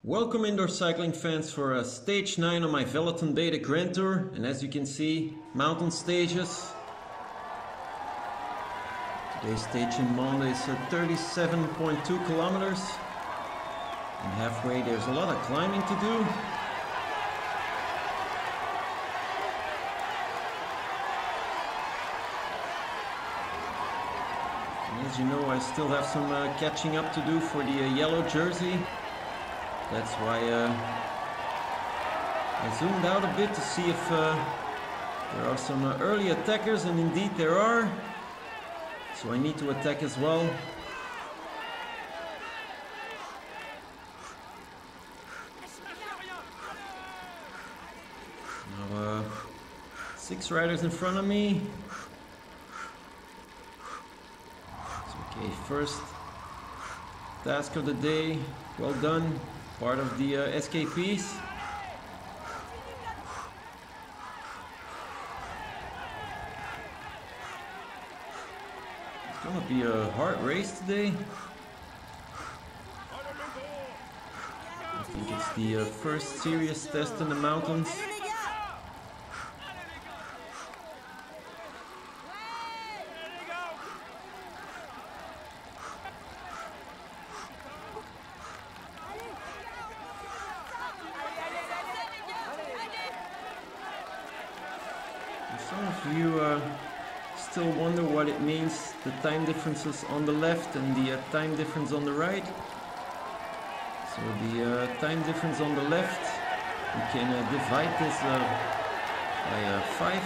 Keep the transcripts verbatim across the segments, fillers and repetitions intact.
Welcome indoor cycling fans for uh, stage nine on my Velaton Beta Grand Tour, and as you can see, mountain stages. Today's stage in Monde is uh, thirty-seven point two kilometers, and halfway there's a lot of climbing to do. And as you know, I still have some uh, catching up to do for the uh, yellow jersey. That's why uh, I zoomed out a bit to see if uh, there are some uh, early attackers, and indeed there are. So I need to attack as well. Now uh, six riders in front of me. So, okay, first task of the day, well done. Part of the uh, S K Ps. It's gonna be a hard race today. I think it's the uh, first serious test in the mountains. Some of you uh, still wonder what it means, the time differences on the left and the uh, time difference on the right. So the uh, time difference on the left, we can uh, divide this uh, by uh, five.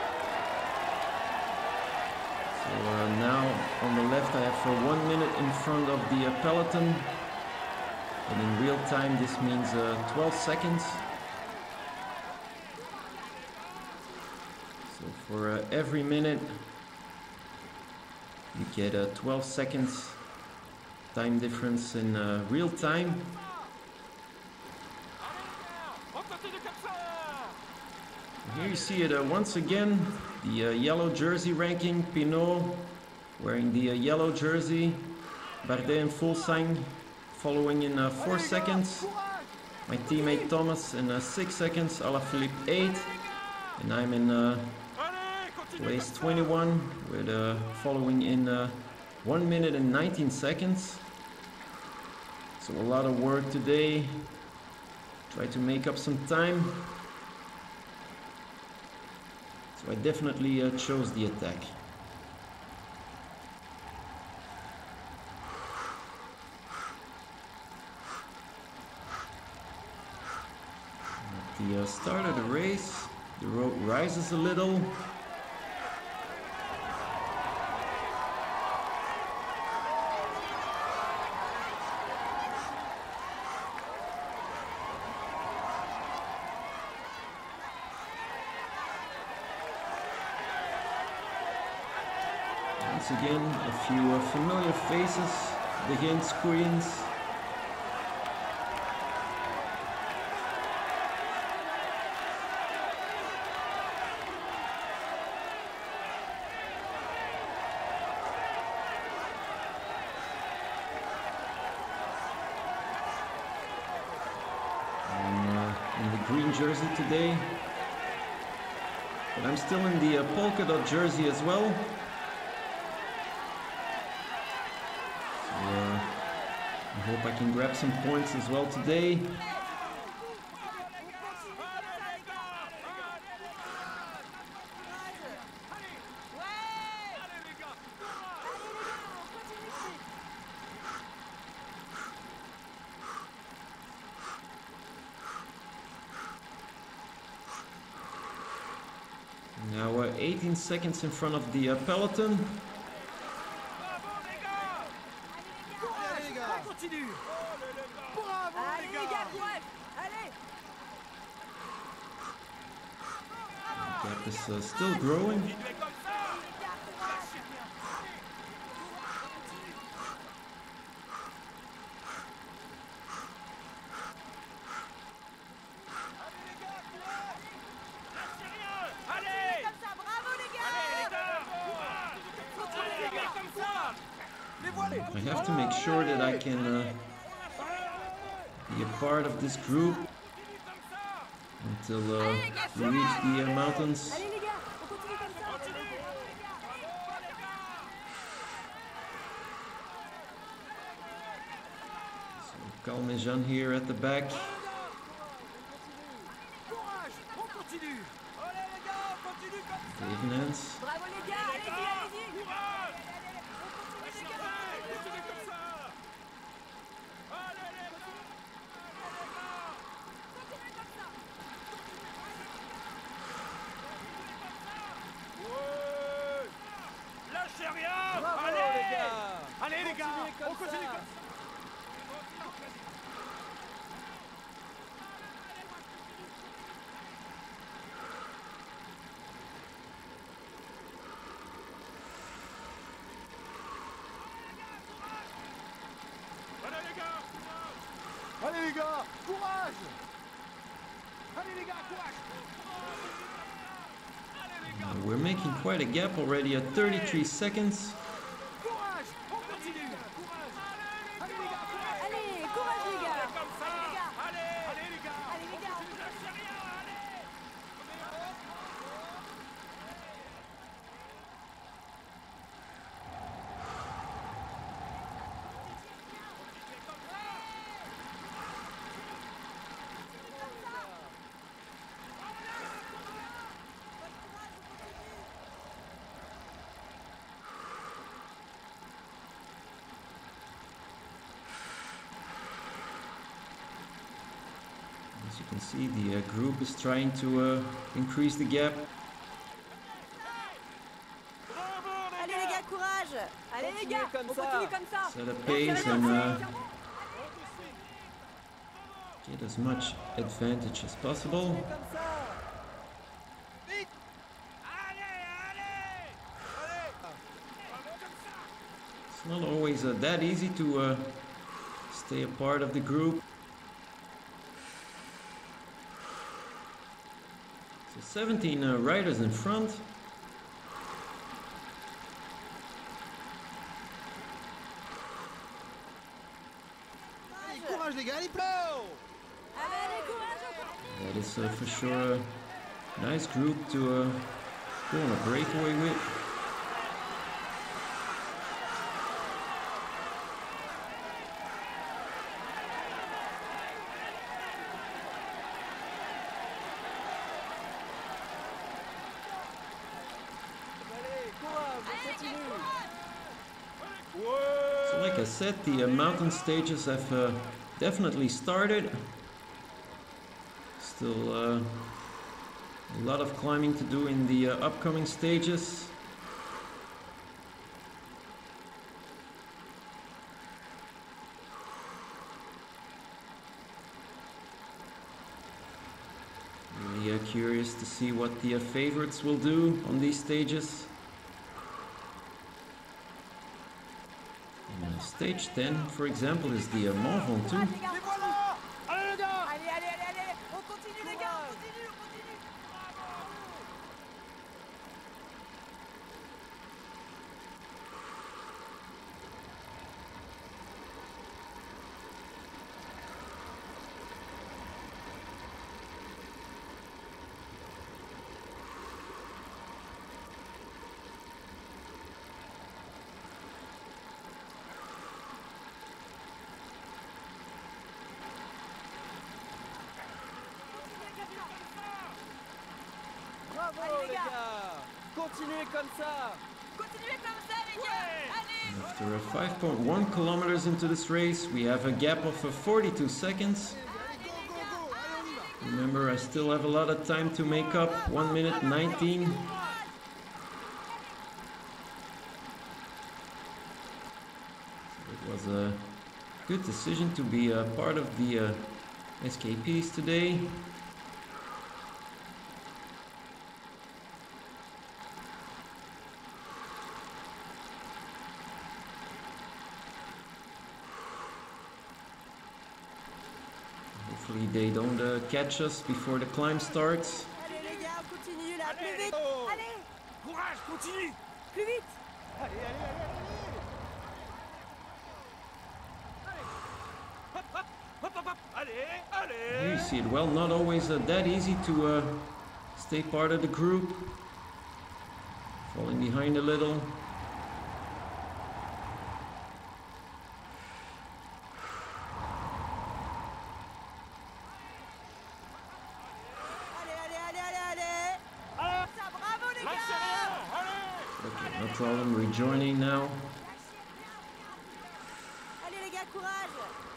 So uh, now on the left I have for one minute in front of the uh, peloton, and in real time this means uh, twelve seconds. So for uh, every minute you get a twelve seconds time difference in uh, real time. And here you see it uh, once again, the uh, yellow jersey ranking, Pinot wearing the uh, yellow jersey, Bardet and Fuglsang following in uh, four seconds, my teammate Thomas in uh, six seconds, Alaphilippe eight, and I'm in uh, place twenty-one with uh, following in uh, one minute and nineteen seconds. So a lot of work today. Try to make up some time. So I definitely uh, chose the attack. At the uh, start of the race, the road rises a little. Once again, a few uh, familiar faces, the hint screens. I'm uh, in the green jersey today, but I'm still in the uh, polka dot jersey as well. I hope I can grab some points as well today. Now we're eighteen seconds in front of the uh, peloton. The gap is uh, still growing. I have to make sure that I can uh, be a part of this group until uh, we reach the uh, mountains. So Calmejean here at the back. Evenes. Allez les gars, on continue comme ça. Allez les gars, courage! Allez les gars, courage! Uh, we're making quite a gap already at thirty-three seconds. Courage! On continue! Courage! Allez les gars, courage! Allez, courage les gars! Allez les gars! Allez! Allez les gars! Allez les gars! Ne lâchez rien, allez! As you can see, the uh, group is trying to uh, increase the gap. Allez les gars, courage! Allez les gars, on continue comme ça! Set a pace and uh, get as much advantage as possible. It's not always uh, that easy to uh, stay a part of the group. So seventeen uh, riders in front. Courage les gars, allez pleut! Allez, courage, on continue! That is uh, for sure a nice group to uh, go on a breakaway with. Allez, courage, on continue! So like I said, the uh, mountain stages have uh, definitely started. Still uh, a lot of climbing to do in the uh, upcoming stages. Really uh, curious to see what the uh, favorites will do on these stages. And, uh, stage ten, for example, is the uh, Mont Ventoux. Les voilà! Allez les gars! Allez, allez, allez, allez! On continue les gars, on continue, on continue! Bravo Allez, les les gars! gars! Continuez comme ça! Continuez comme ça les gars! Allez! After uh, five point one kilometers into this race, we have a gap of uh, forty-two seconds. Remember, I still have a lot of time to make up. one minute nineteen. So it was a good decision to be a part of the uh, S K Ps today. Hopefully they don't uh, catch us before the climb starts. Allez les gars, on continue là, plus vite! Oh. Allez! Courage, continue! Plus vite! Allez, allez, allez, allez! Allez! Hop, hop, hop, hop, hop! Allez, Here you see it well, not always uh, that easy to uh, stay part of the group. Falling behind a little. Okay, no problem, rejoining now. Allez les gars, courage!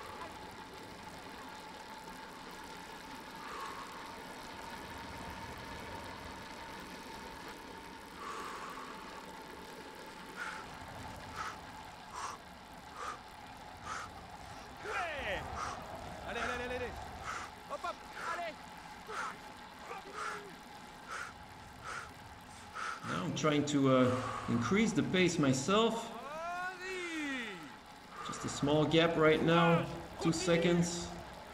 Now I'm trying to uh, increase the pace myself. Just a small gap right now, two seconds.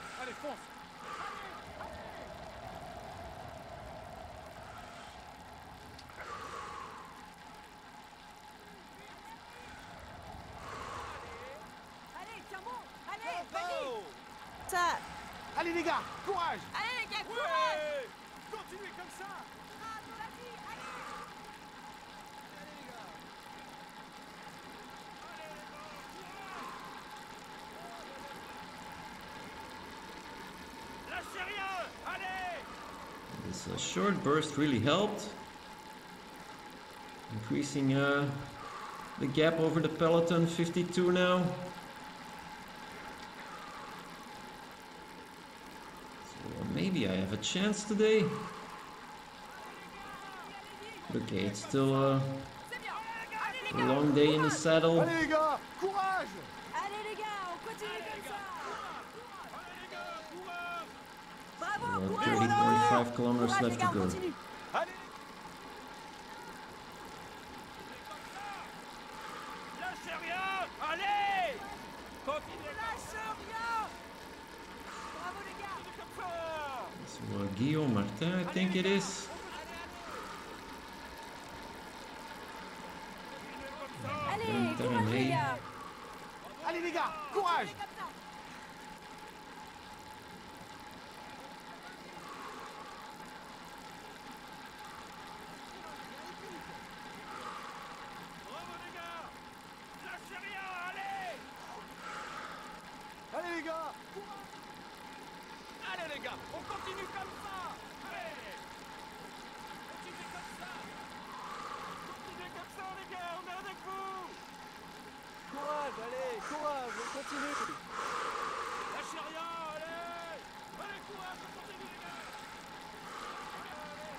Allez, tiens bon! Allez, vas-y! Ça! Allez les gars, courage! Allez les gars, courage! Ouais, continuez comme ça! Bravo, vas-y, allez! Lâchez rien! Allez! This uh, short burst really helped. Increasing uh, the gap over the peloton, fifty-two now. So uh, maybe I have a chance today. Okay, it's still uh, C'est bien! Allez les a gars! long day in the saddle. Allez les gars, courage! Allez les gars, on continue comme ça! Allez les gars, courage! Bravo, Uh, courage! thirty point five kilometers Courage les left gars, to on go. continue! Allez! Lâchez rien! Allez! Continuez Lâche rien! Bravo les gars! comme ça! So uh, Guillaume Martin, I think it is. Allez, Terminé. courage les gars! Allez les gars, courage! Comme ça! Bravo les gars! Lâchez rien, allez! Allez les gars! Courage! Allez les gars, on continue comme ça! Allez! Continuez comme ça! Continuez comme ça les gars, on est avec vous! Courage, allez, courage, on continue. Lâchez rien, allez! Allez, courage, on continue les gars! Allez, allez!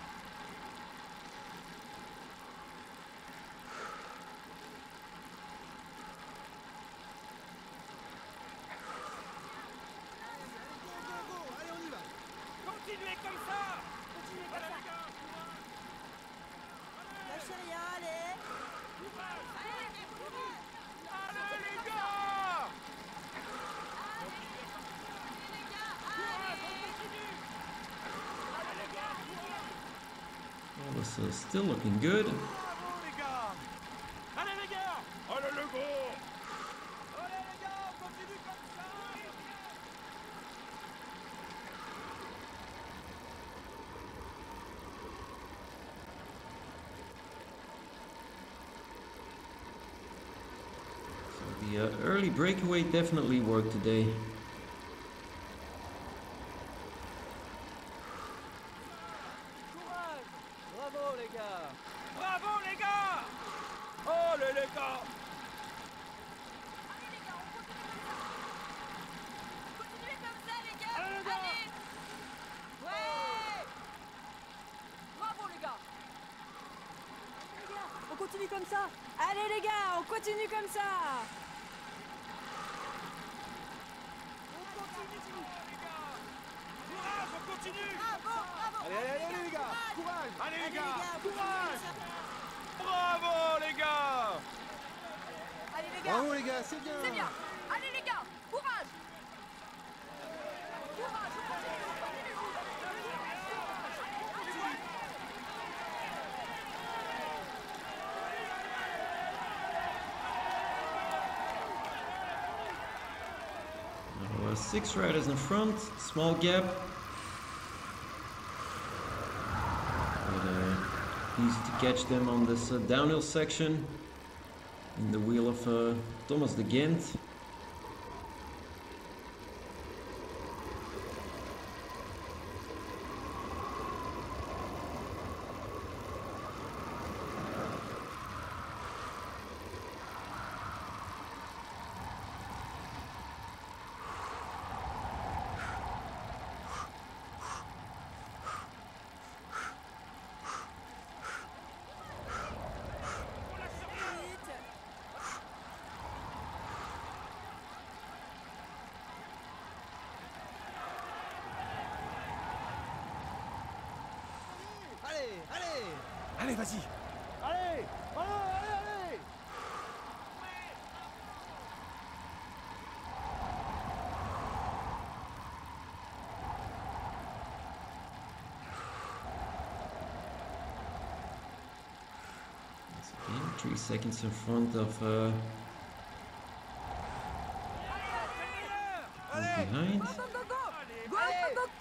Continuez comme ça! Continuez comme Allez ça! les gars, courage! Lâchez rien, allez! Courage! Allez, courage! Allez les gars! Allez les gars, Courage, on allez! continue! Allez les gars, courage! Well, this is still looking good. Bravo les gars! Allez les gars! Allez le gros! Allez les gars, on continue comme ça! So the uh, early breakaway definitely worked today. Courage. Bravo les gars. Bravo les gars! Allez les gars! Allez les gars, on continue comme ça! Continuez comme ça les gars! Allez, les gars! Allez! Ouais! Bravo les gars! Les gars, on continue comme ça! Allez les gars, on continue comme ça! On continue les gars! Courage, on continue! Bravo, bravo! Allez, allez, allez, les gars, courage! Allez les gars, on continue courage! comme ça. Bravo les gars! Allez les gars! Bravo les gars, c'est bien. C'est bien! Allez les gars! Courage! Courage, on continue, on continue! Now, uh, Six riders in front, small gap. But uh, easy to catch them on this uh, downhill section. In the wheel of uh, Thomas de Gent. Allez, allez. Allez, vas-y. Allez, allez, allez, allez. Once again, three seconds in front of uh, who's behind. Go, go, go, go! Go, Allez. go, go!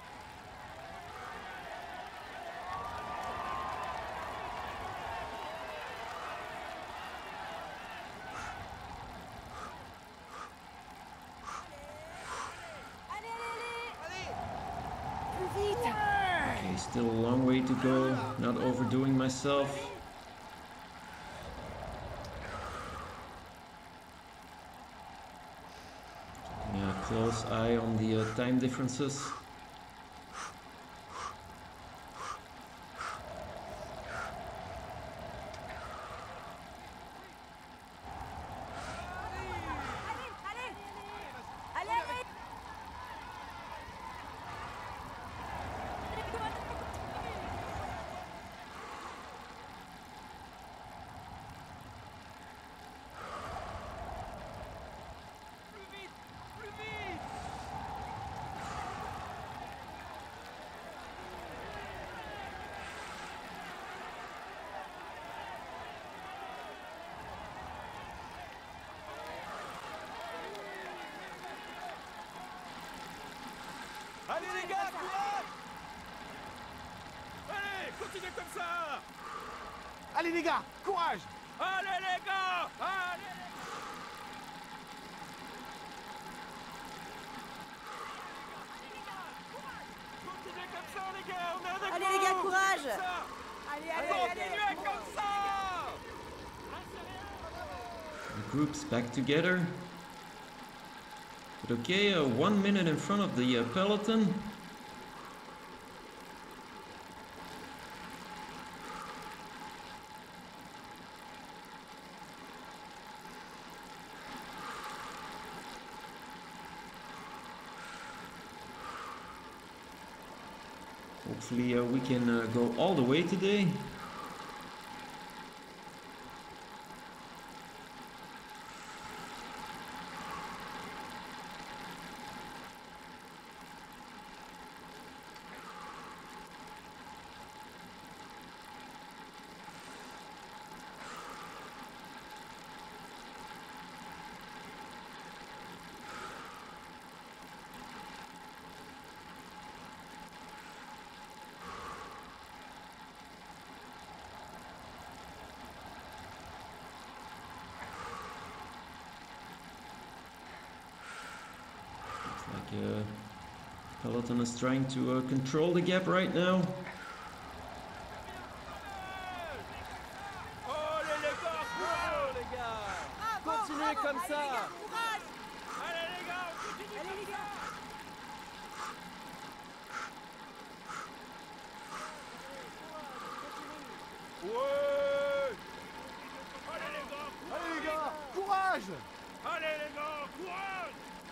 Allez, allez, allez! Plus vite! Okay, still a long way to go, not overdoing myself. Keeping a close eye on the uh, time differences. Allez! Allez, allez! Plus vite! Plus vite! Allez les gars, courage! Allez, continuez comme ça! Allez, les gars, courage. Allez les gars! Allez! Continuez comme ça les gars, on est avec Allez, vous! les gars, courage! Comme ça. Allez, allez, allez! Continuez comme ça! The group's back together. But okay, uh, one minute in front of the uh, peloton. Hopefully uh, we can uh, go all the way today. Looks like uh, peloton is trying to uh, control the gap right now. Allez les gars, courage! Bravo les gars. Bravo, Continuez bravo. comme Allez, ça. les gars, courage! Allez les gars, on continue Allez, comme les ça! gars! Ouais! Allez les gars, Allez, les gars, courage. allez les gars, courage!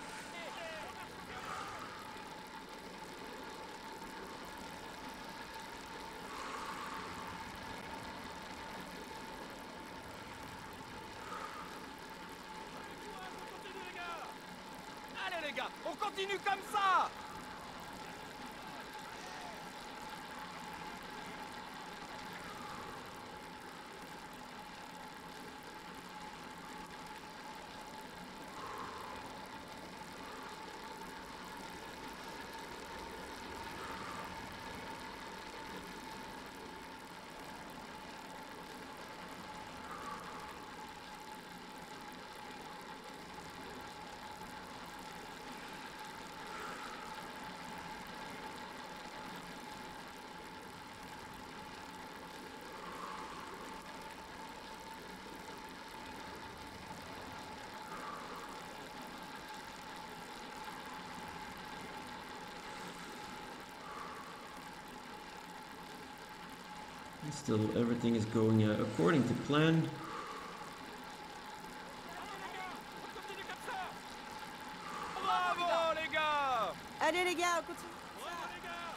On continue les gars! Allez les gars, on continue comme ça! Still, everything is going uh, according to plan. Bravo les gars. Allez les gars, on continue. Bravo les gars.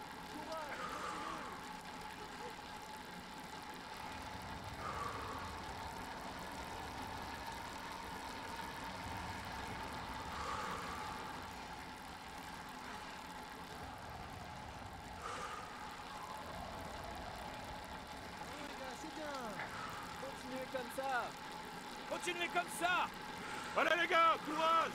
Continuez comme ça. Continuez comme ça. Allez les gars, courage.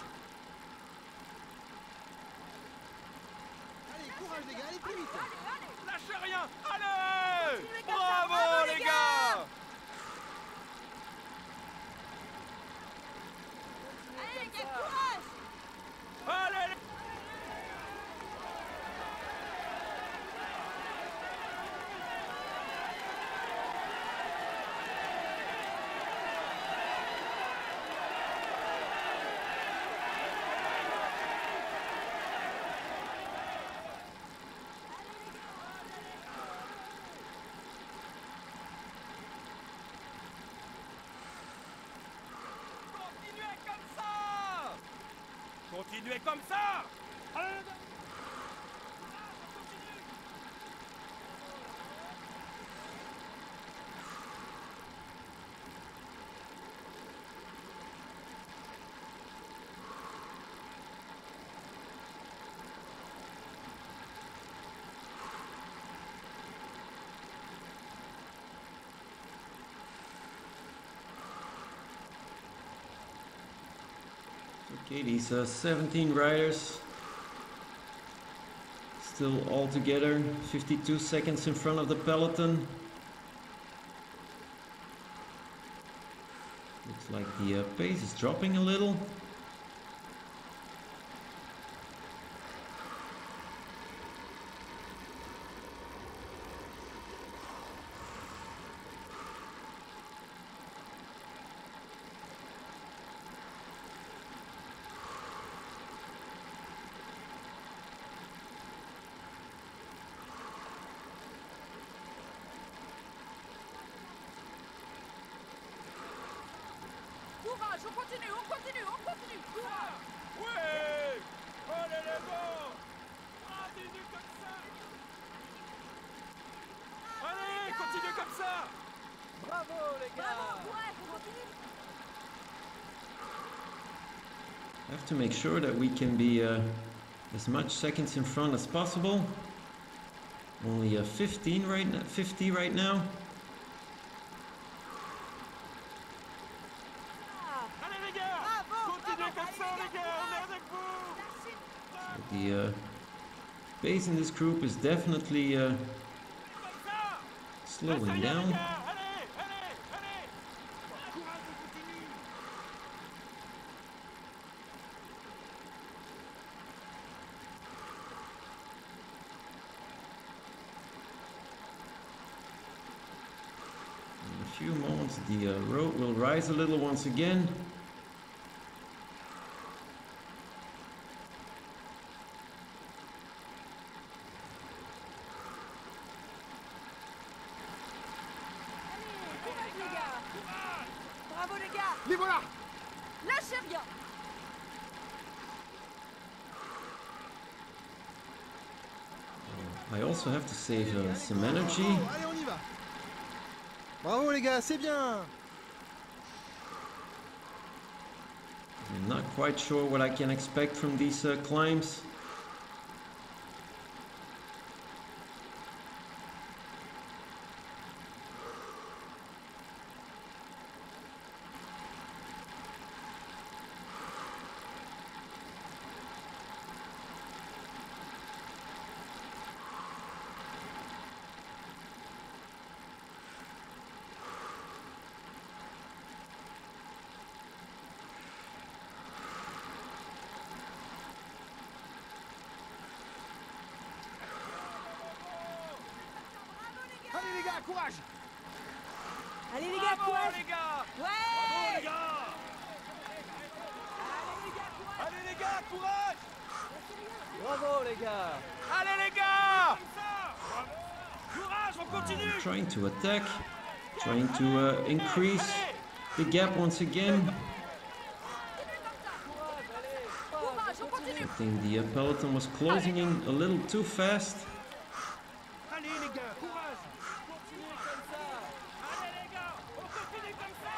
Allez, courage les gars, allez plus vite. Lâchez rien. Allez. Continuez comme ça, Bravo bravo, les les gars. Allez les gars, courage. Allez les... Continuez comme ça. Continuez comme ça. Allez les gars. On continue. Okay, these uh, seventeen riders still all together, fifty-two seconds in front of the peloton. Looks like the uh, pace is dropping a little. Courage, on continue, on continue, on continue. Courage. Ouais. Allez les gars. Continuez comme ça. Allez, continuez comme ça. Bravo les gars. Bravo, courage, on continue. Have to make sure that we can be uh, as much seconds in front as possible. Only uh, fifteen right now, fifty right now. Ah, Allez les gars. bravo, Continuez bravo, comme allez, ça les les gars, gars, on est courage. avec vous. Lâchez. The uh, pace in this group is definitely uh, Comme ça. slowing Lâchez rien, les down. gars. Allez, allez, allez. Courage, on continue. In a few moments, the uh, road will rise a little once again. Allez, courage les gars. Courage. Bravo les gars. Les voilà. Lâchez rien. I also have to save uh, some energy. Bravo, allez, on y va. Bravo les gars, c'est bien. I'm not quite sure what I can expect from these uh, climbs. Allez les gars, courage. Allez les gars, Bravo courage. les gars. Bravo Ouais. les gars. Allez les gars, courage. Allez les gars, courage. Bravo les gars. Allez les gars. Comme ça. Courage, on continue. Trying to attack, trying to uh, increase the gap once again. Courage, on continue. I think the uh, peloton was closing in a little too fast. Allez les gars, courage. Continuez comme ça. Allez les gars, on continue comme ça.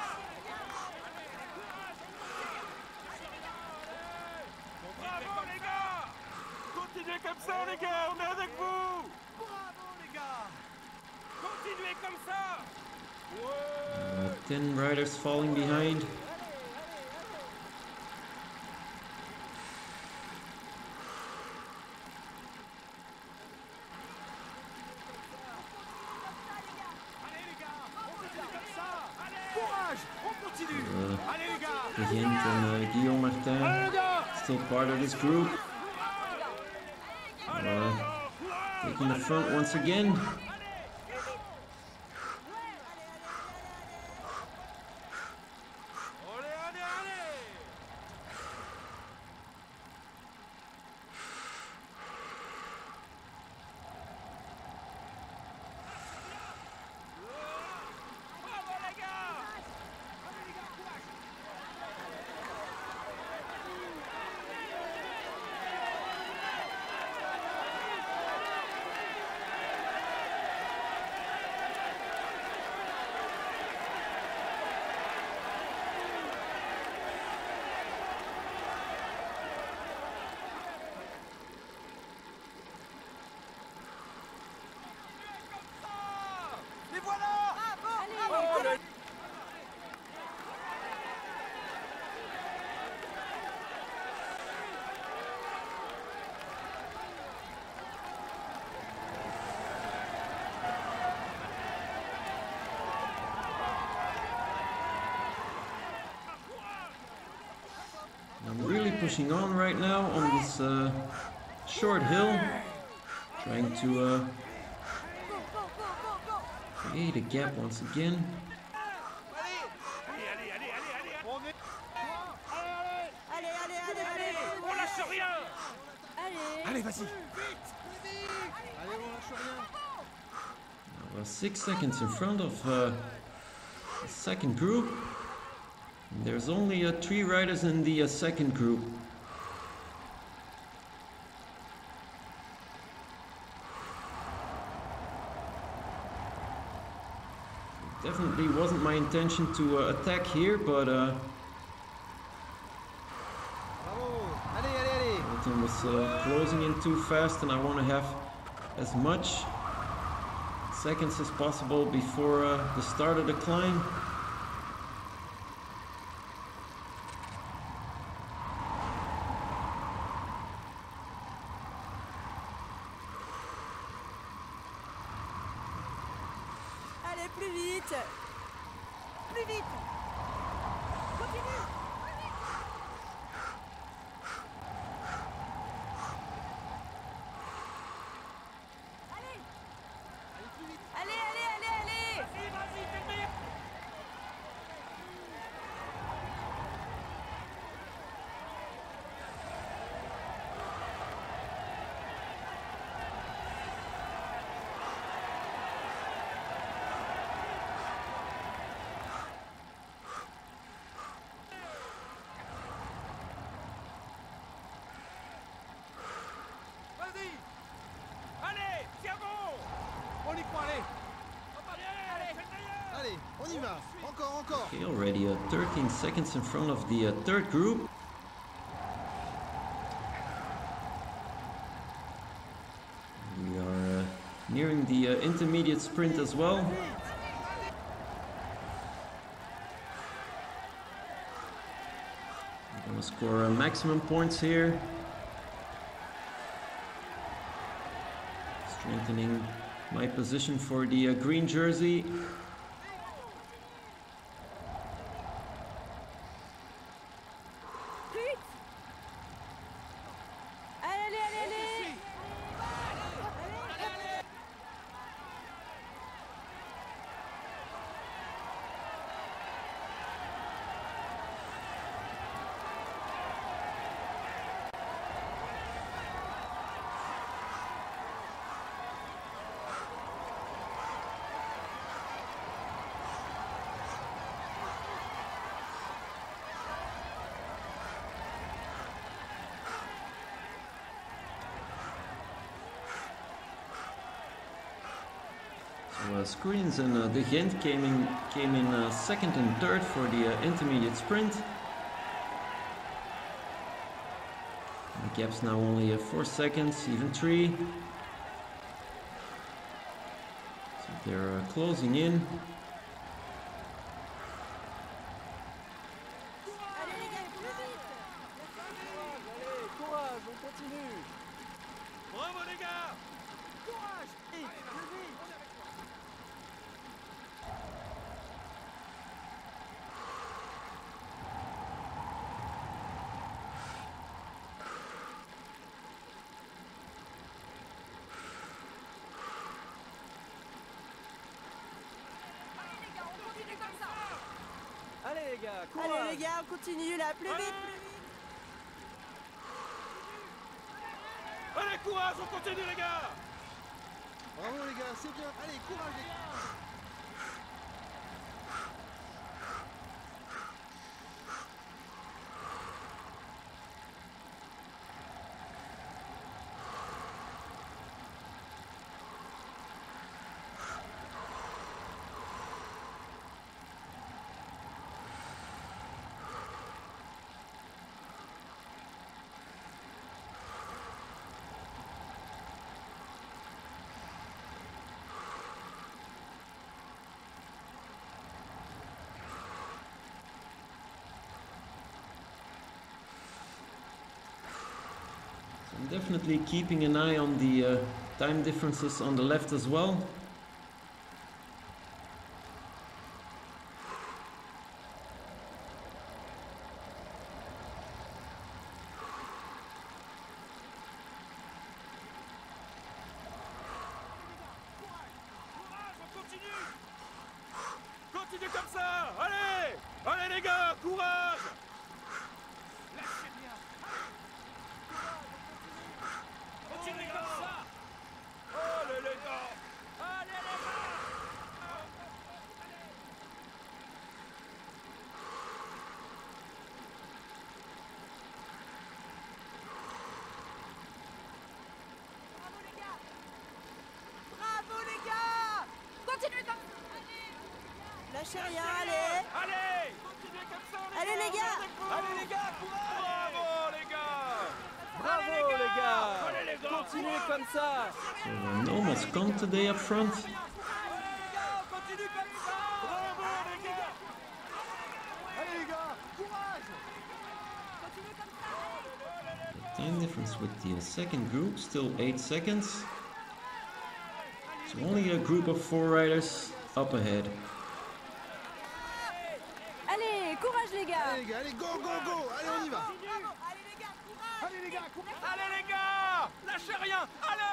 Bravo les gars. Continuez comme ça les gars, on est avec vous. Bravo les gars. Continuez comme ça. Uh, ten riders falling behind. Allez les gars, on continue comme ça. Allez. Courage, on continue. Uh, Allez les gars. Begint and uh, Guillaume Martin, Allez les gars. still part of this group, Allez uh, les gars. Courage. taking the front once again. Allez, allez, allez. Bravo les gars. Allez les gars, courage. Et voilà. Oh, le- I'm really pushing on right now on this uh, short hill, trying to uh, Go, go, go, go, go. create a gap once again. Allez, allez, allez, allez, allez. On est... Allez, allez, allez, allez. On lâche rien. Allez. Allez, vas-y. Allez, on lâche rien. Now, uh, six seconds in front of uh, the second group. There's only uh, three riders in the uh, second group. Definitely wasn't my intention to uh, attack here, but uh, Bravo. Allez, allez, allez. Hamilton was uh, closing in too fast, and I want to have as much seconds as possible before uh, the start of the climb. Allez, plus vite. Plus vite. Continue. Allez. Allez, allez, allez, allez. Vas-y, vas-y, fais le meilleur. Vas-y. Allez, tiens bon. On y croit, allez. Allez, allez, fais le meilleur. Allez, on y va. Encore, encore. Okay, already uh, thirteen seconds in front of the uh, third group. We are uh, nearing the uh, intermediate sprint as well. I'm gonna score uh, maximum points here. Strengthening my position for the uh, green jersey. Plus vite. Allez, allez, allez, allez. So uh, Screens and uh, De Gent came in, came in uh, second and third for the uh, intermediate sprint. And the gap's now only uh, four seconds, even three. So they're uh, closing in. Allez les gars, plus vite. Allez, courage, on continue. Bravo les gars. Courage, vite, plus vite. Allez les gars, on continue comme ça. Allez les gars, courage. Allez les gars, on continue là, plus vite, plus vite. Allez, courage, on continue les gars. Bravo les gars, c'est bien. Allez, courage les gars. I'm definitely keeping an eye on the uh, time differences on the left as well. Courage, on continue. Continue comme ça. Allez. Allez les gars, courage. Lâchez bien. Continuez comme ça. Allez les gars. Allez les gars. Bravo les gars. Bravo les gars. Continue comme ça. Lâchez rien, allez. Allez. Continuez comme ça les Allez, gars. les gars. Allez les gars, courage. Bravo les gars. Bravo Allez, les les gars. gars. Allez, les gars. Continuez comme ça. So uh, no Moscon today up front. Allez les gars, continue comme ça. Bravo les gars. Allez les gars, courage. Continue comme ça. Time difference with the uh, second group, still eight seconds. So only a group of four riders up ahead. Allez, courage les gars. Allez les gars, allez, go, go, go. Allez, on y va. Bravo. Allez les gars, courage. Allez les gars, courage. Allez les gars. Lâchez rien. Allez.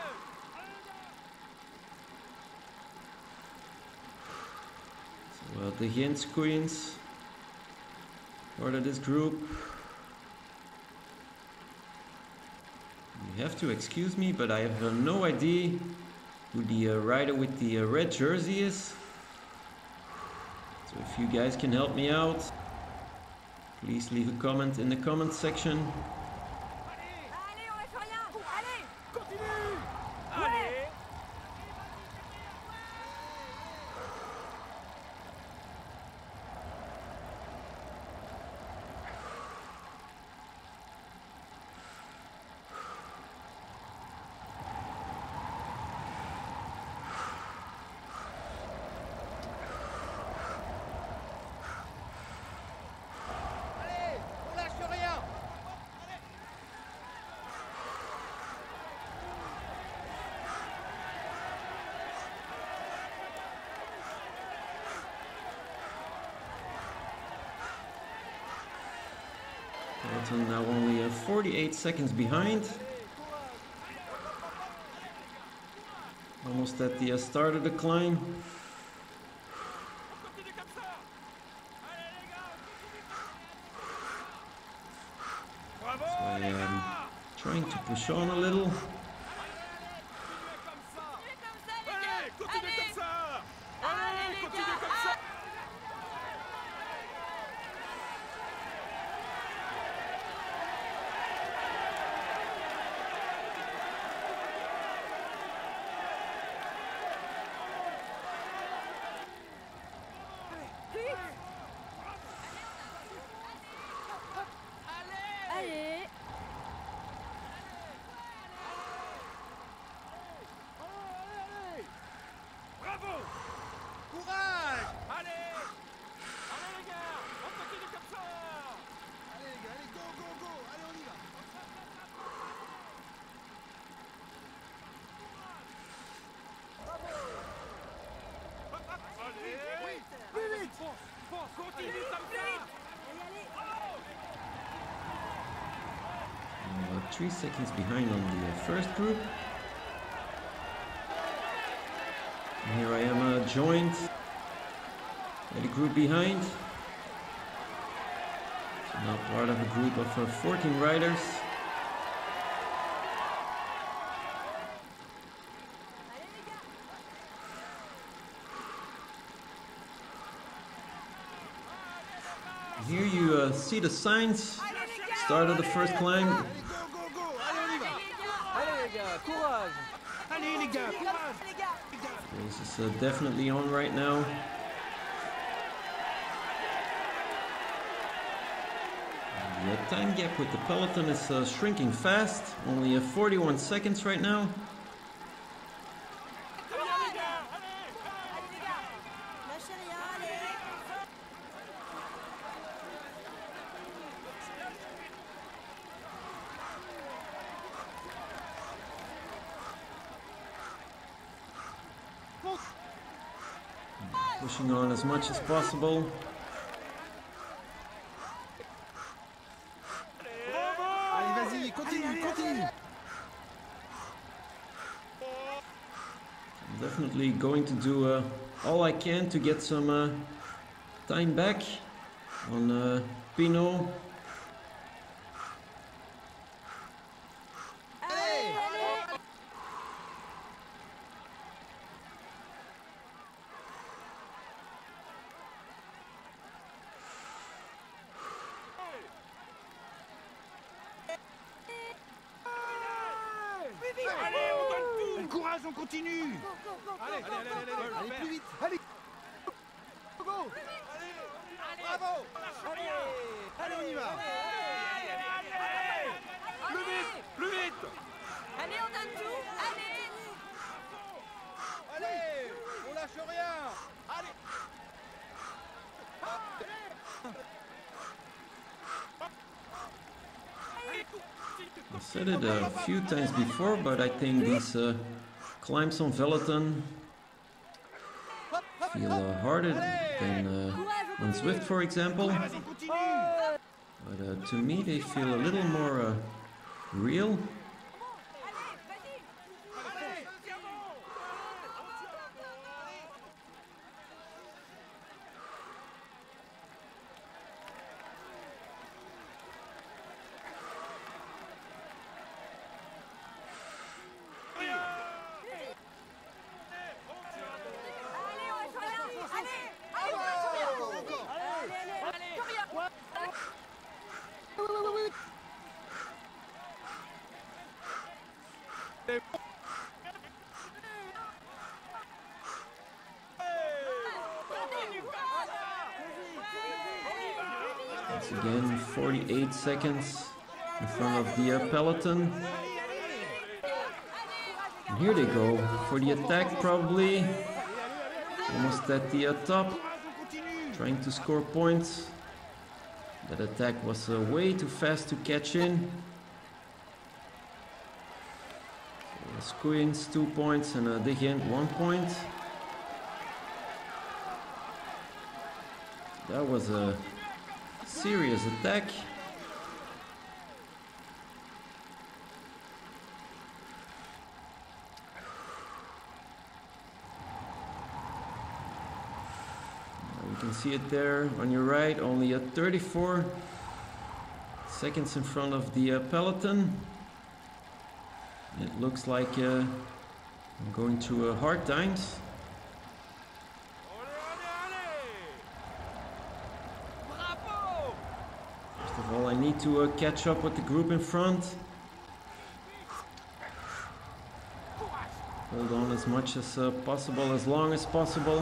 So uh, the Gent Screens, part of this group. You have to excuse me, but I have uh, no idea who the uh, rider with the uh, red jersey is. So if you guys can help me out, please leave a comment in the comment section. Allez, on lâche rien. Allez. Continue. Ouais. Allez. Allez, on lâche rien. Hamilton now only uh, forty-eight seconds behind. Almost at the uh, start of the climb. Continue comme ça. Allez les gars. Bravo So I les am gars. trying to push on a little. Continuez comme ça. Continuez comme ça les Allez, gars. continuez Allez. comme ça. Allez, Allez, les continuez gars. comme ça. Fonce, fonce, continue comme ça. Allez, allez. About three seconds behind on the uh, first group. And here I am uh, joined by the group behind. So now part of a group of uh, fourteen riders. Allez les gars. Here you uh, see the signs. Allez les gars. Start of the first climb. Allez, go, go, go. Allez, on y va. Allez les gars, courage. Allez, les gars, courage. Les gars. This is uh, definitely on right now. The uh, time gap with the peloton is uh, shrinking fast. Only uh, forty-one seconds right now. Allez les gars. Allez les gars. Lâchez rien, allez. Pushing on as much as possible. Allez, vas-y, continue, continue. I'm definitely going to do uh, all I can to get some uh, time back on uh, Pinot. Allez, allez. Allez, on donne tout. Allez, courage, on continue. Go, go, go, go, Allez, go, allez, go, allez, go. allez, Allez, allez, plus vite. Allez. Go, go. Bravo. Allez, Allez, on y va. Plus vite, plus vite. Allez, on donne tout. Allez. allez, on lâche rien. Allez. I said it a few times before, but I think these uh, climbs on Veleton feel uh, harder than uh, on Zwift, for example. Vas-y, continue. But uh, to me, they feel a little more uh, real. Allez, tiens bon. Allez, on lâche rien. Allez. Allez, on lâche rien. Allez, allez. Plus rien. Oui, oui, oui, oui. Once again, forty-eight seconds in front of the uh, peloton. And here they go for the attack, probably. Almost at the uh, top, trying to score points. That attack was uh, way too fast to catch in. So, Skuins two points and uh, Digent one point. That was a serious attack. You can see it there on your right, only at thirty-four seconds in front of the uh, peloton. It looks like uh, I'm going through uh, hard times. Allez, allez, allez. Bravo. First of all, I need to uh, catch up with the group in front. Hold on as much as uh, possible, as long as possible.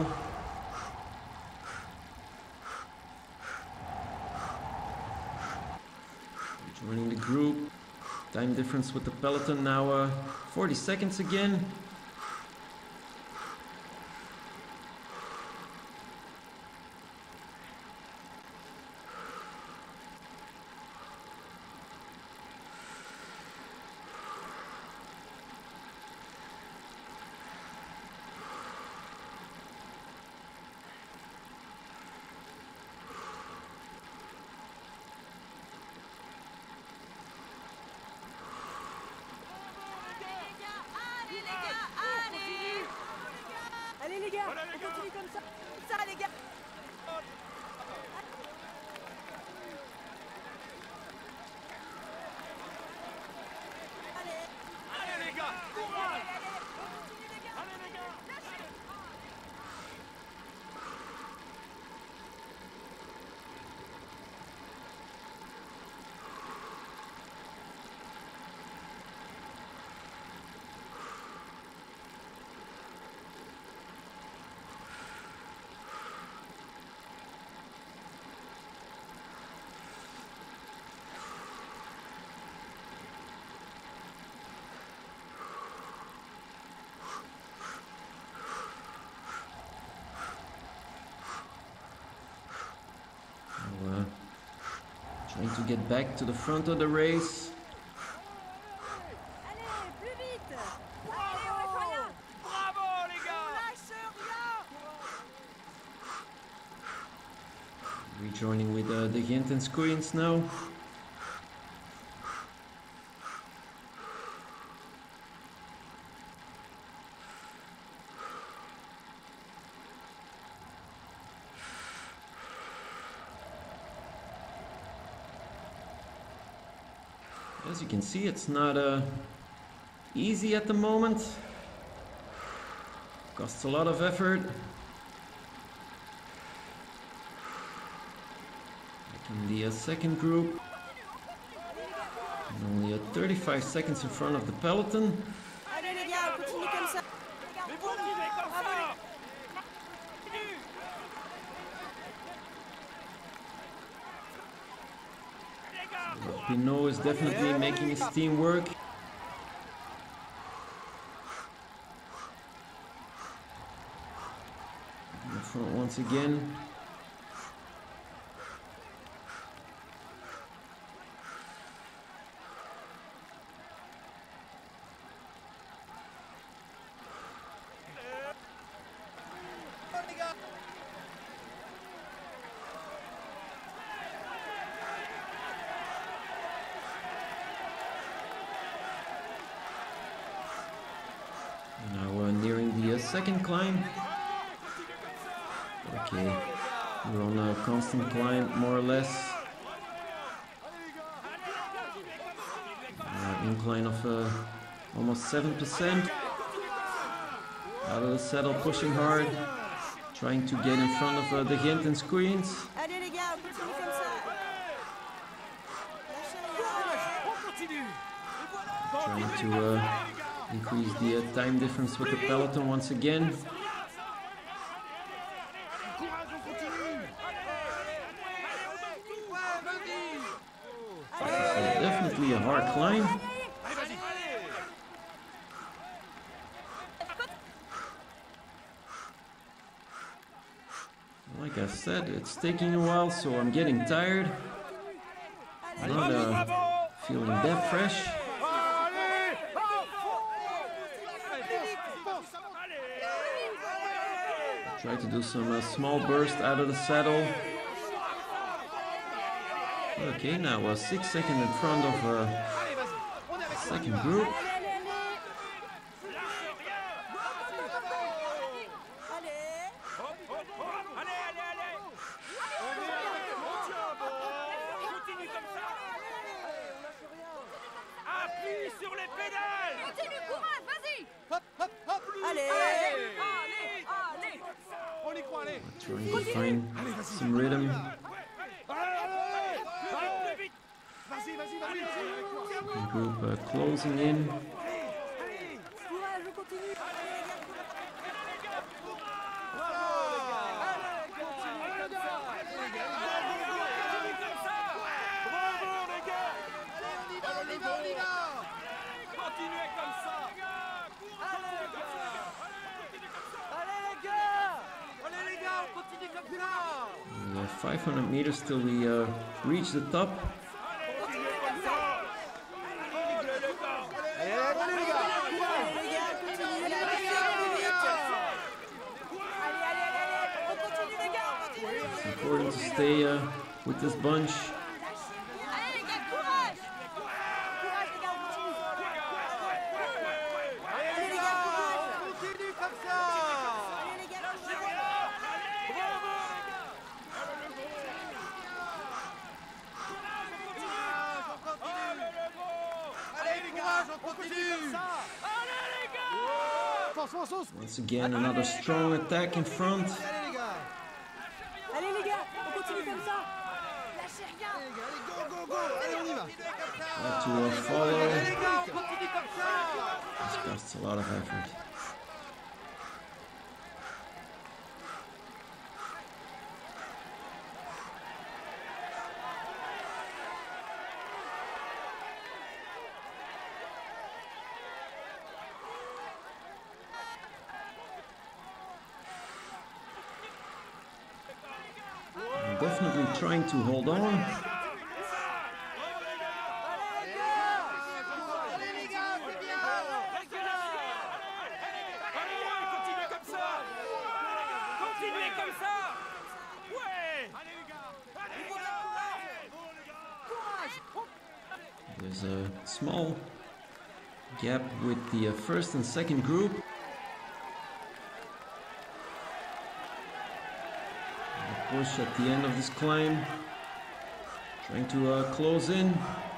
Joining the group. Time difference with the peloton now uh, forty seconds again. les gars, on continue comme ça. Ça les gars. Allez les gars, courage. Allez les gars. Uh, trying to get back to the front of the race. Allez, plus vite. Bravo, Allez, on lâche rien. bravo les On gars. lâche rien. Rejoining with uh, De Gent and Skuins now. As you can see, it's not uh, easy at the moment. Costs a lot of effort. Like in the uh, second group, and only uh, thirty-five seconds in front of the peloton. Allez les gars, on continue comme ça. Mais vous continuez comme Bravo, ça. Les gars, Uh, Pinot is definitely making his team work. In the front once again. Now uh, nearing the uh, second climb. Okay, we're on a constant climb, more or less. Uh, incline of uh, almost seven percent. Out of the saddle, pushing hard. Trying to get in front of uh, De Gent and Skuins. allez les gars, on continue comme ça. Lâchez rien. on continue. Trying to uh, increase the uh, time difference with the peloton once again. Uh, definitely a hard climb. Like I said, it's taking a while, so I'm getting tired. Not uh, feeling that fresh. Try to do some uh, small burst out of the saddle. Okay, now uh, six seconds in front of uh, the second group. Continue comme ça. Appuie sur les pédales. Continue, courage, vas-y. Hop, hop, hop. Allez, allez, allez. On y croit, allez. Trying to find some rhythm. Vas-y, vas-y, vas-y, vas-y. Second group uh, closing in. Courage, on continue. Continuez comme ça. Allez les gars. Allez les gars, on continue comme ça. We have five hundred meters till we uh, reach the top. Allez, allez les gars. Allez les gars, continuez. Allez, allez, allez, allez. On continue les gars, on continue. It's important to stay uh, with this bunch. Allez les gars, courage. Courage les gars, on continue. Allez les gars, on continue comme ça. Allez les gars, Fonce, fonce, fonce. Once again, another strong attack in front. Allez les gars. Allez les gars, on continue comme ça. Lâchez rien. Allez les gars, allez, go, go, go. Allez, on y va. Have to uh, follow. Allez les gars, on continue comme ça. This costs a lot of effort. I'm definitely trying to hold on. Allez les gars, c'est bien. Allez, continuez comme ça. Continuez comme ça. Ouais. Allez les gars. Allez les gars. There's a small gap with the uh, first and second group. A push at the end of this climb. Trying to uh, close in.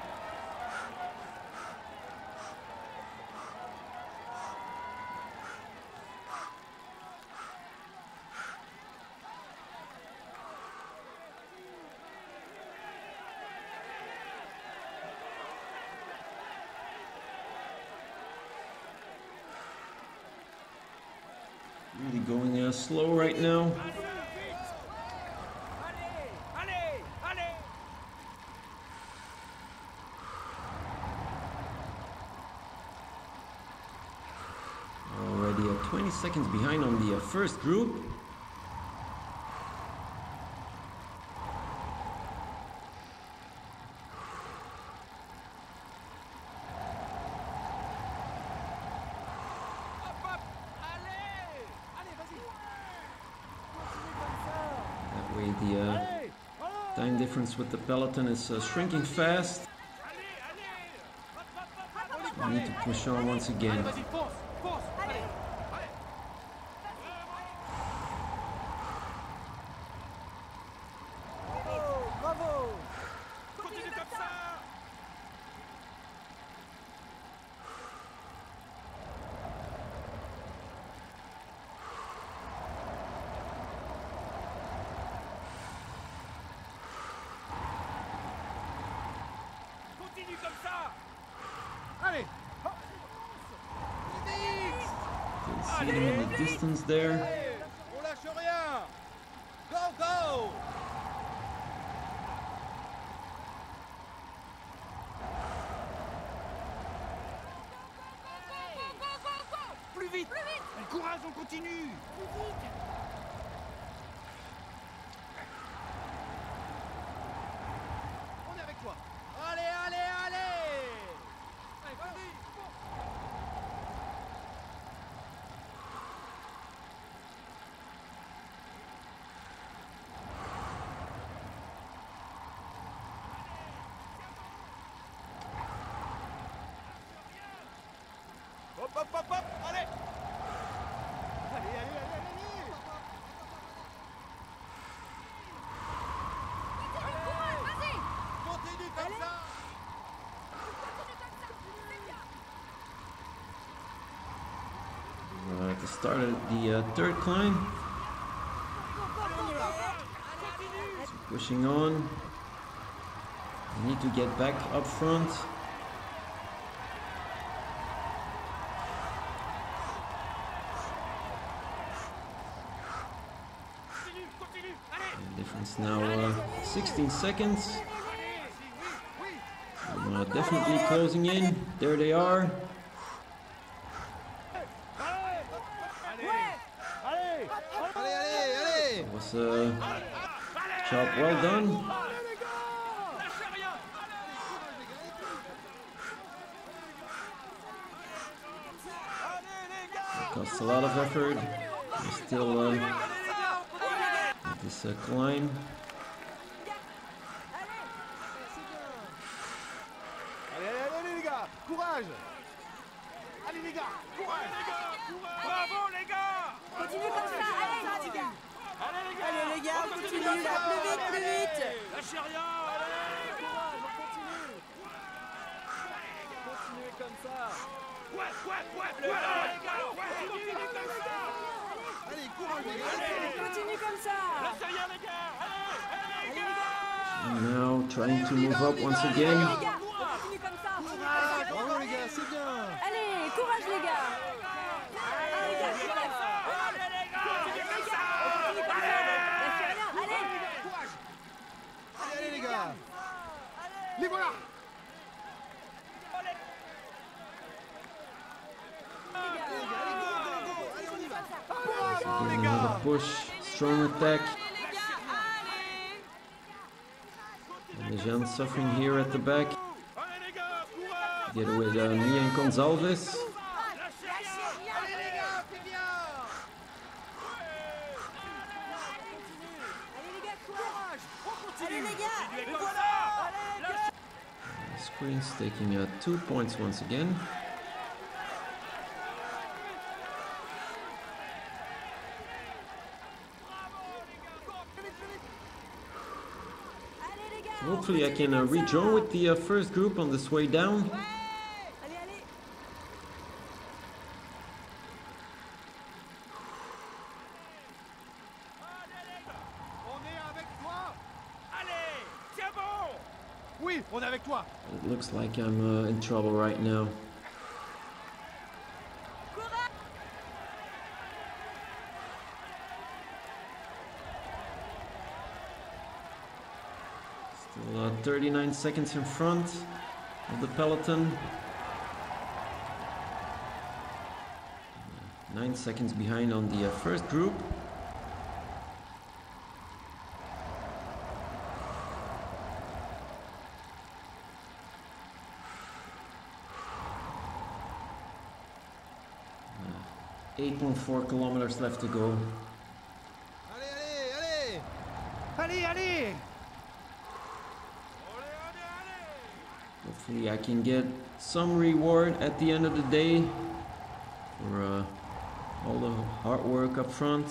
Really going uh, slow right now. Allez, allez. Already uh, twenty seconds behind on the uh, first group. Hop, hop. Allez. Allez, vas-y. That way the uh, time difference with the peloton is uh, shrinking fast. Allez, allez. Hop, hop, hop, hop. We need to push on once again. Vas-y, fonce, fonce. Allez. Allez. Bravo. Continue comme ça. Continue comme ça. Allez. Can see them in the distance there. Allez, on lâche rien. Go, go. Plus vite. Plus vite. Courage, on continue. On est avec toi. Allez, allez, allez. Allez, vas-y. Hop, hop, hop, hop. Allez. Allez, allez, allez, allez. Continue comme ça. We're at the start of the uh, third climb. So pushing on. We need to get back up front. Continue, continue. Allez. The difference now uh, sixteen seconds. I'm, uh, definitely closing in. There they are. Allez. Allez, allez, allez. That was a job well done. Lâchez rien. Costs a lot of effort. We're still uh, at this uh, climb. Allez, allez, allez, les gars. Courage. Allez, les gars. Courage. Bravo les gars. Continue comme ça. Allez les gars. Allez les gars. Allez les gars, on continue là. Plus vite, plus vite. Lâchez rien. Allez. Courage, on continue. Continuez comme ça. Ouais, ouais, ouais, ouais. Les gars. Ouais, continue. On continue comme ça. Lâchez rien, les gars. Allez, allez, les Allez, les gars. gars. And now trying to move up once Allez, again. les gars. On continue comme ça. On continue comme ça. Bravo les gars, c'est bien. Allez, courage les gars. Allez les gars, courage. Allez, les gars. Allez les gars, on continue comme ça. Lâchez rien. Allez. Allez, allez les gars. Les voilà. Allez, Give another push, strong attack. And Lejeune suffering here at the back. Allez, les gars. Courage. Get with uh, Nia and Gonzalez. Lâchez rien. Allez les gars, c'est bien. Allez les gars, courage. Allez les gars. Et voilà. Screen's taking uh, two points once again. Allez les gars. Hopefully I can uh, rejoin with the uh, first group on this way down. Ouais. Allez, allez. On est avec toi. Allez, tiens bon. Oui, on est avec toi. It looks like I'm uh, in trouble right now. Still uh, thirty-nine seconds in front of the peloton. Nine seconds behind on the uh, first group. eight point four kilometers left to go. Allez, allez, allez. Allez, allez. Hopefully I can get some reward at the end of the day for uh, all the hard work up front.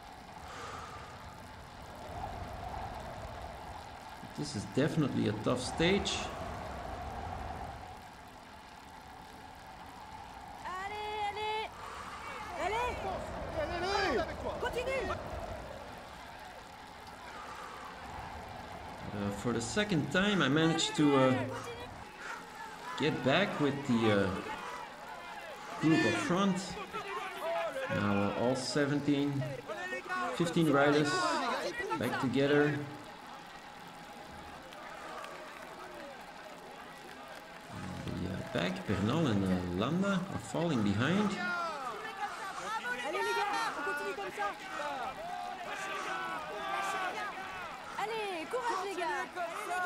This is definitely a tough stage. Allez, allez. Allez. Allez, allez. Avec toi. Continue. Uh, for the second time I managed to uh, get back with the uh, group up front. Now uh, all seventeen, fifteen riders back together. And the uh, back, Bernal and uh, Landa are falling behind. Allez les gars, on continue comme ça. Allez, courage les gars.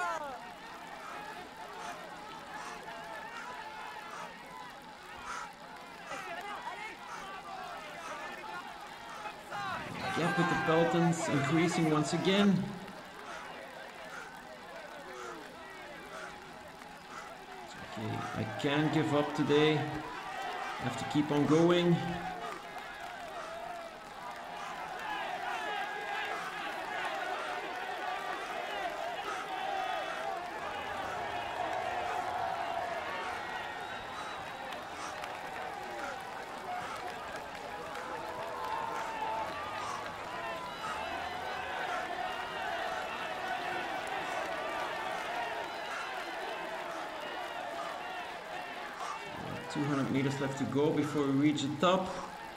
Gap with the pelotons increasing once again. Okay, I can't give up today. I have to keep on going. two hundred meters left to go before we reach the top.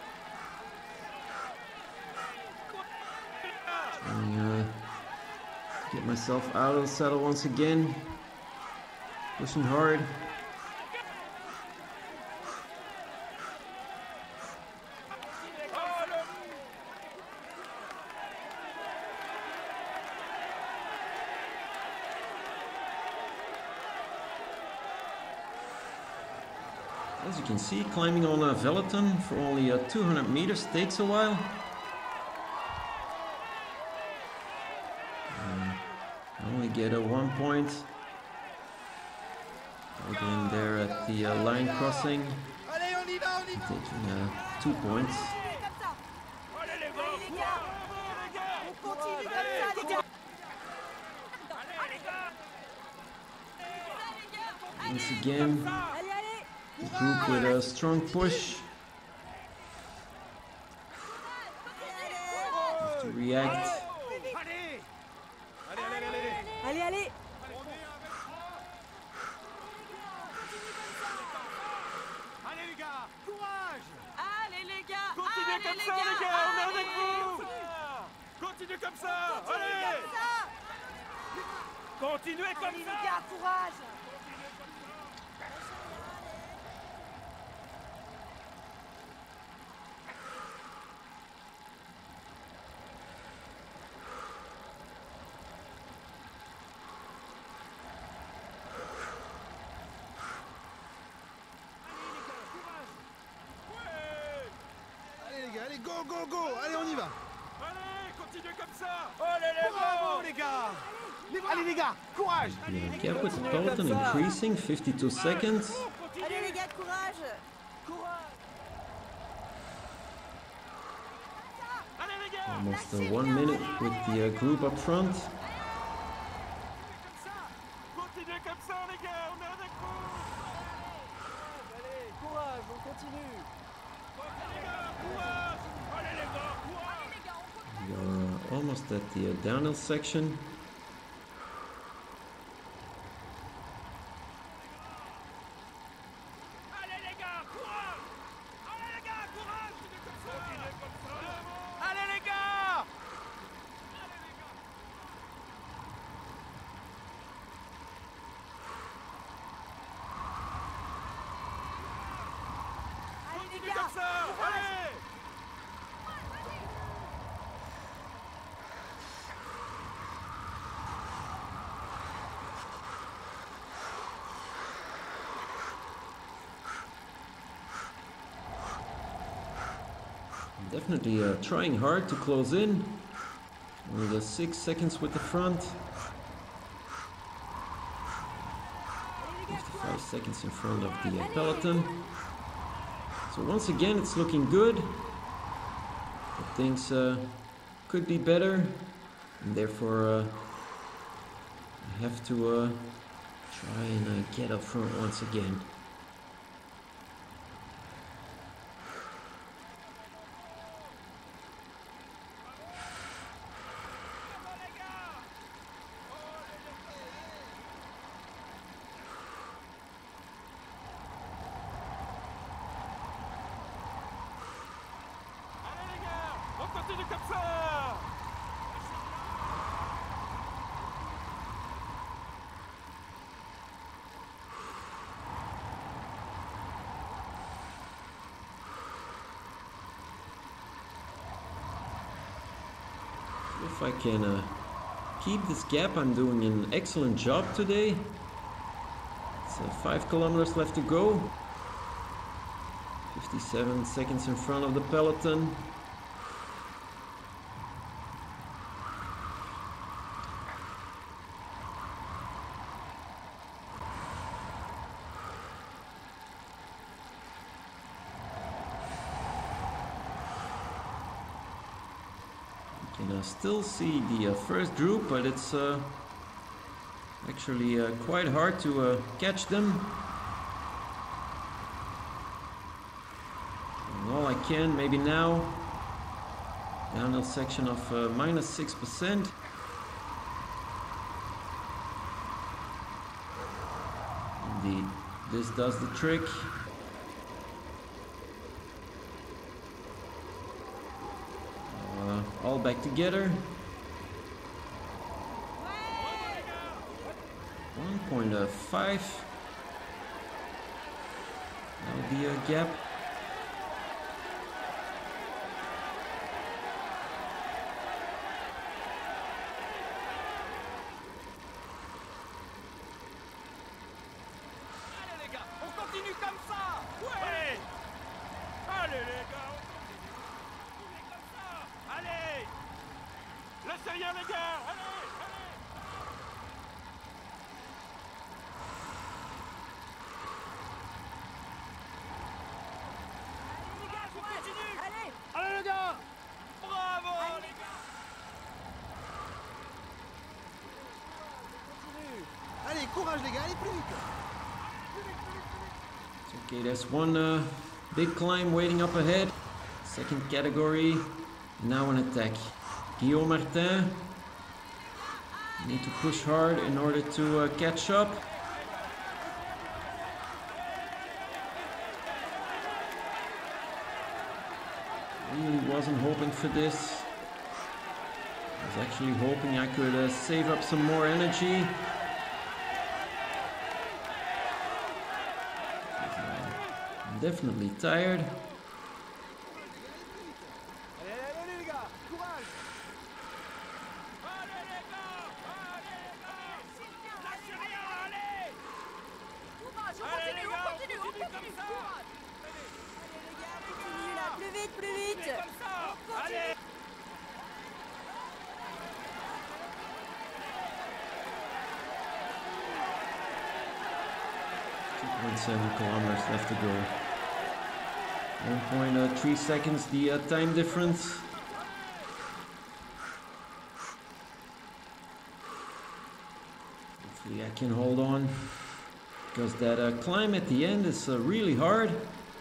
Trying to get myself out of the saddle once again. Pushing hard. As you can see, climbing on a Velaton for only uh, two hundred meters takes a while. Uh, I only get a one point. Getting there at the uh, line crossing, Allez, on y va, on y va. taking uh, two points. Comme ça. Allez, les Allez les gars. gars. On continue comme ça les gars. Allez, les gars. Once again, Allez, allez. the group with a strong push. to react. Allez. Allez, allez, allez, allez. Allez, allez. Allez les gars, courage. Allez les gars. Continuez Allez, comme les ça, gars. les gars, on est Allez. avec vous. Continuez comme ça. Allez. Comme ça. Continuez comme Allez ça. les gars, courage. Allez les gars, allez, go, go, go. Allez, on y va. Allez, continuez comme ça. Allez les Bravo gars. les gars. Allez les gars, courage. The gap with the peloton increasing, fifty-two seconds. Allez les gars, courage. Allez les gars. Almost uh, one minute with the uh, group up front. Continuez comme ça, les gars, on est avec vous. Allez, courage, on continue. Les gars, courage. Allez les gars, courage. We are uh, almost at the uh, downhill section. Allez les gars, courage. Allez les gars, courage. Continuez comme ça. Allez les gars. Allez les Continuez gars. comme ça. Allez. Definitely uh, trying hard to close in. Only the six seconds with the front. fifty-five seconds in front of the uh, peloton. So once again, it's looking good. But things uh, could be better, and therefore uh, I have to uh, try and uh, get up front once again. Allez les gars, on continue comme ça. If I can uh, keep this gap, I'm doing an excellent job today. It's uh, five kilometers left to go. fifty-seven seconds in front of the peloton. You can uh, still see the uh, first group, but it's uh, actually uh, quite hard to uh, catch them. And all I can, maybe now. Downhill section of uh, minus six percent. Indeed, this does the trick. Uh, all back together. one point five. That'll be a gap. Allez les gars, on continue comme ça. Ouais. Allez les gars, on continue comme ça. Allez. Laissez rien les gars. Allez, allez. Les gars, courage. Allez. Allez les gars. Bravo Allez. les gars. Allez, courage les gars, allez plus vite. Okay, there's one uh, big climb waiting up ahead. Second category. Now an attack. Guillaume Martin. Need to push hard in order to uh, catch up. Really wasn't hoping for this. I was actually hoping I could uh, save up some more energy. I'm definitely tired. Allez, allez, allez les gars, courage. Allez les gars, allez les gars, lâchez rien, allez. Courage, on Allez les continue, gars, on on continue, on continue comme continue. ça. Courage. Allez les gars, continue là, plus vite, plus vite. Comme ça, allez. two point seven kilometers left to go. one point three seconds the uh, time difference. Hopefully I can hold on, because that uh, climb at the end is uh, really hard.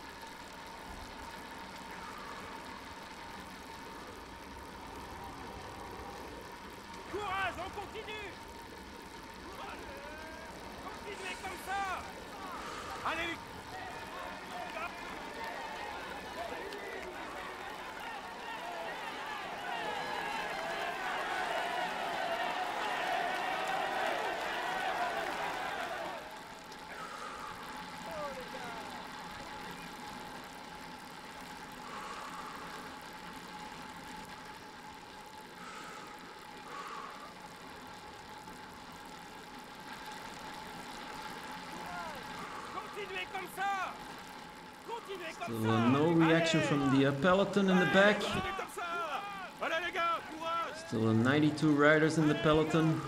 Courage, on continue. Continuez comme ça. Allez les Continuez comme ça. Continuez comme Still ça. uh, no reaction Allez. from the uh, peloton in the back. Continuez comme ça. Allez les gars, courage. Still uh, ninety-two riders in the peloton.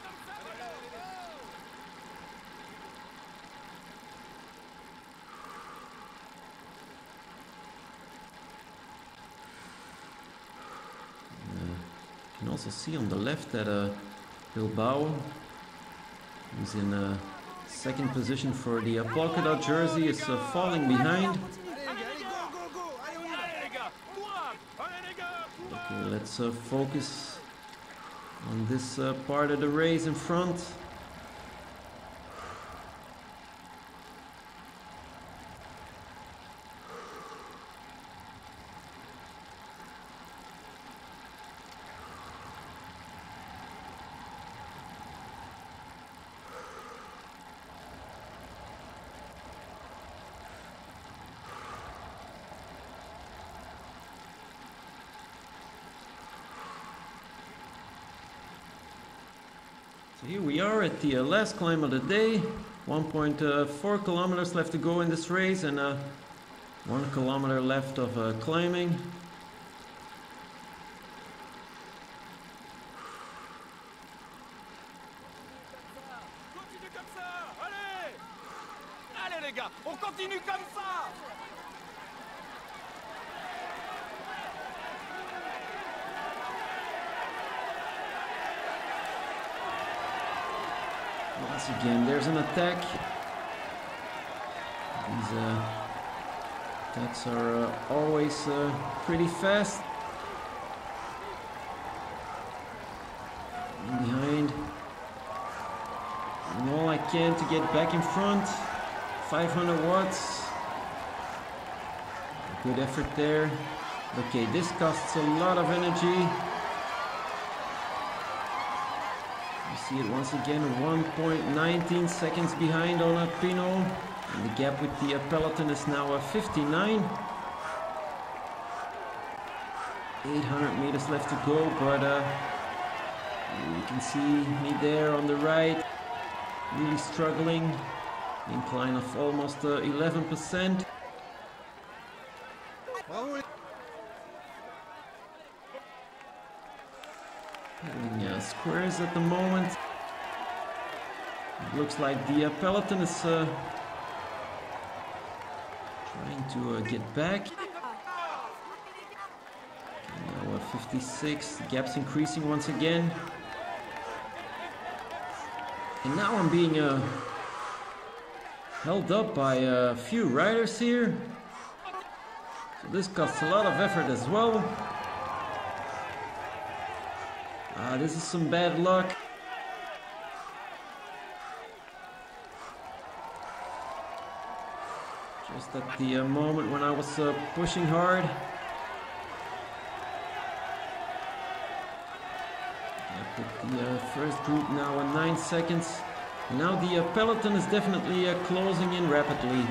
You can also see on the left that uh, Bilbao, who's in uh, second position for the uh, polka dot jersey, is uh, falling behind. Allez les gars, allez, go, go, go. Allez, on y va. Allez les gars, courage. Allez les gars, courage. Okay, let's uh, focus on this uh, part of the race in front. So here we are at the uh, last climb of the day. one point four kilometers left to go in this race, and uh, one kilometer left of uh, climbing. Continue comme ça. Allez. Allez les gars, on continue comme ça. Once again, there's an attack. These uh, attacks are uh, always uh, pretty fast. In behind. Doing all I can to get back in front. five hundred watts. Good effort there. Okay, this costs a lot of energy. You see it once again, one point one nine seconds behind on a Pinot. And the gap with the uh, peloton is now uh, fifty-nine. eight hundred meters left to go, but uh, you can see me there on the right, really struggling. Incline of almost uh, eleven percent. Bravo les... Having uh, squares at the moment. It looks like the uh, peloton is uh, trying to uh, get back. Now uh, fifty-six, the gap's increasing once again. And now I'm being uh, held up by a few riders here. So this costs a lot of effort as well. Ah, this is some bad luck. Just at the uh, moment when I was uh, pushing hard. I put the uh, first group now in nine seconds. Now the uh, peloton is definitely uh, closing in rapidly.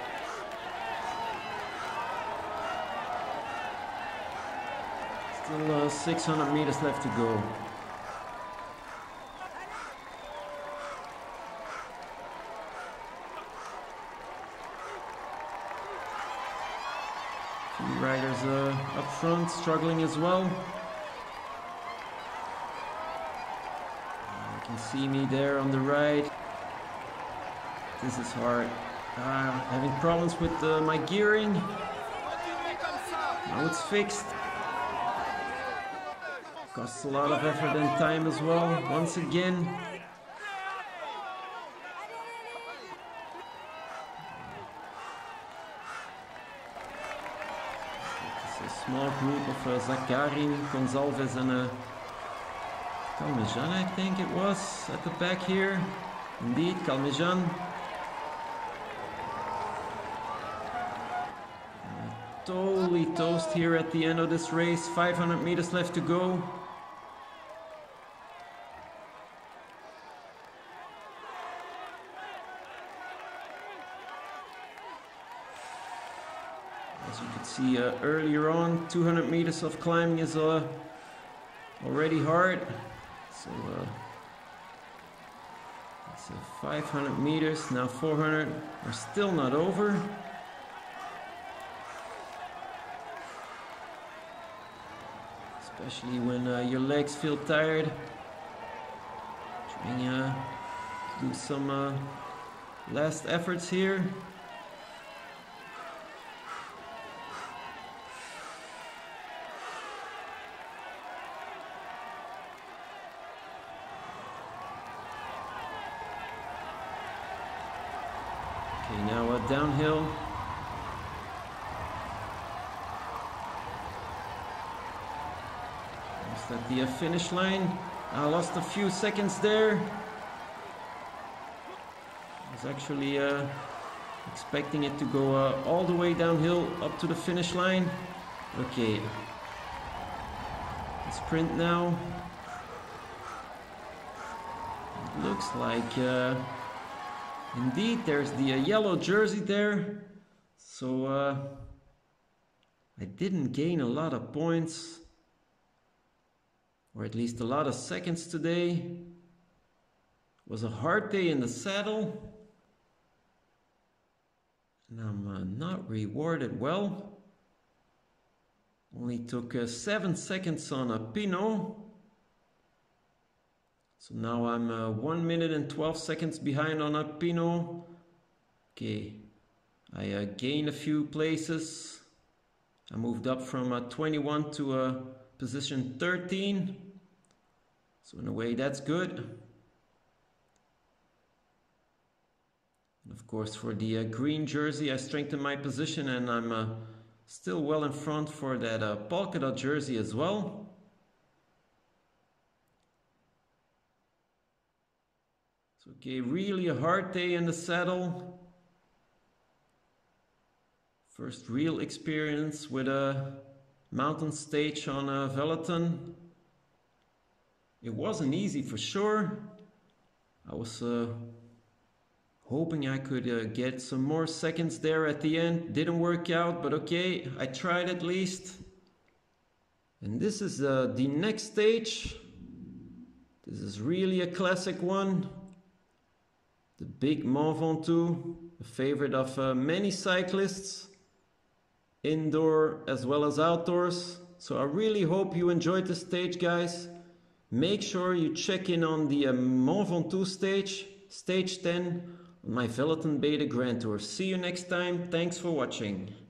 Still uh, six hundred meters left to go. Few riders uh, up front struggling as well. You can see me there on the right. This is hard. Uh, having problems with uh, my gearing. Now it's fixed. Costs a lot of effort and time as well, once again. It's a small group of uh, Zakarin, Gonzalez and uh, Calmejean, I think it was, at the back here. Indeed, Calmejean. Totally toast here at the end of this race. five hundred meters left to go. As you could see uh, earlier on, two hundred meters of climbing is uh, already hard. So uh, it's uh, five hundred meters, now four hundred. We're still not over. Especially when uh, your legs feel tired. Trying to uh, do some uh, last efforts here. Okay, now uh, downhill. At the uh, finish line. I lost a few seconds there. I was actually uh, expecting it to go uh, all the way downhill up to the finish line. Okay. Sprint now. It looks like uh, indeed there's the uh, yellow jersey there. So uh, I didn't gain a lot of points. Or at least a lot of seconds today. It was a hard day in the saddle. And I'm uh, not rewarded well. Only took uh, seven seconds on a Pinot. So now I'm uh, one minute and twelve seconds behind on a Pinot. Okay, I uh, gained a few places. I moved up from uh, twenty-one to uh, position thirteen. So in a way that's good. And of course for the uh, green jersey I strengthened my position and I'm uh, still well in front for that uh, polka dot jersey as well. So okay, really a hard day in the saddle. First real experience with a mountain stage on a Veleton. It wasn't easy for sure. I was uh, hoping I could uh, get some more seconds there at the end. Didn't work out, but okay, I tried at least. And this is uh, the next stage. This is really a classic one. The big Mont Ventoux, a favorite of uh, many cyclists. Indoor as well as outdoors. So I really hope you enjoyed the stage, guys. Make sure you check in on the uh, Mont Ventoux stage, stage ten, on my Veleton Beta Grand Tour. See you next time. Thanks for watching.